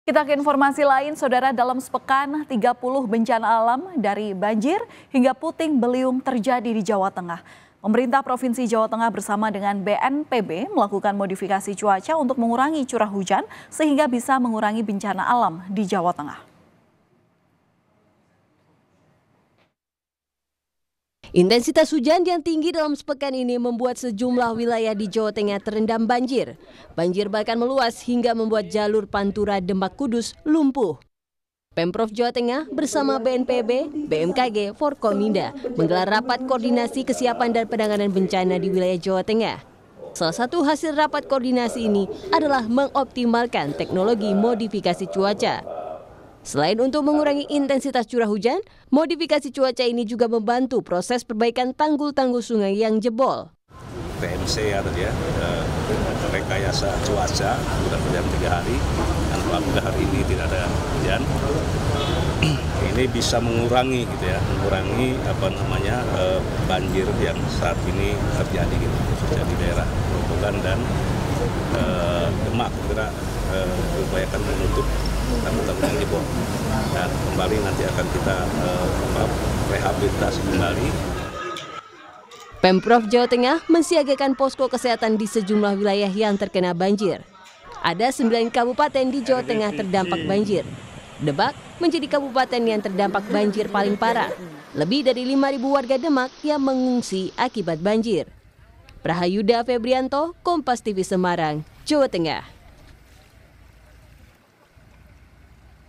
Kita ke informasi lain, Saudara, dalam sepekan 30 bencana alam dari banjir hingga puting beliung terjadi di Jawa Tengah. Pemerintah Provinsi Jawa Tengah bersama dengan BNPB melakukan modifikasi cuaca untuk mengurangi curah hujan sehingga bisa mengurangi bencana alam di Jawa Tengah. Intensitas hujan yang tinggi dalam sepekan ini membuat sejumlah wilayah di Jawa Tengah terendam banjir. Banjir bahkan meluas hingga membuat jalur Pantura Demak Kudus lumpuh. Pemprov Jawa Tengah bersama BNPB, BMKG, Forkominda menggelar rapat koordinasi kesiapan dan penanganan bencana di wilayah Jawa Tengah. Salah satu hasil rapat koordinasi ini adalah mengoptimalkan teknologi modifikasi cuaca. Selain untuk mengurangi intensitas curah hujan, modifikasi cuaca ini juga membantu proses perbaikan tanggul-tanggul sungai yang jebol. TMC ya tadi ya, rekayasa cuaca sudah berjalan 3 hari, dan alhamdulillah hari ini tidak ada hujan. Ini bisa mengurangi gitu ya, banjir yang saat ini terjadi gitu, khususnya di daerah Grobogan dan Demak. Kita upayakan menutup tanggul-tanggul yang jebol, dan kembali nanti akan kita rehabilitasi kembali. Pemprov Jawa Tengah mensiagakan posko kesehatan di sejumlah wilayah yang terkena banjir. Ada 9 kabupaten di Jawa Tengah terdampak banjir. Demak menjadi kabupaten yang terdampak banjir paling parah. Lebih dari 5.000 warga Demak yang mengungsi akibat banjir. Prahayuda Febrianto, Kompas TV Semarang, Jawa Tengah.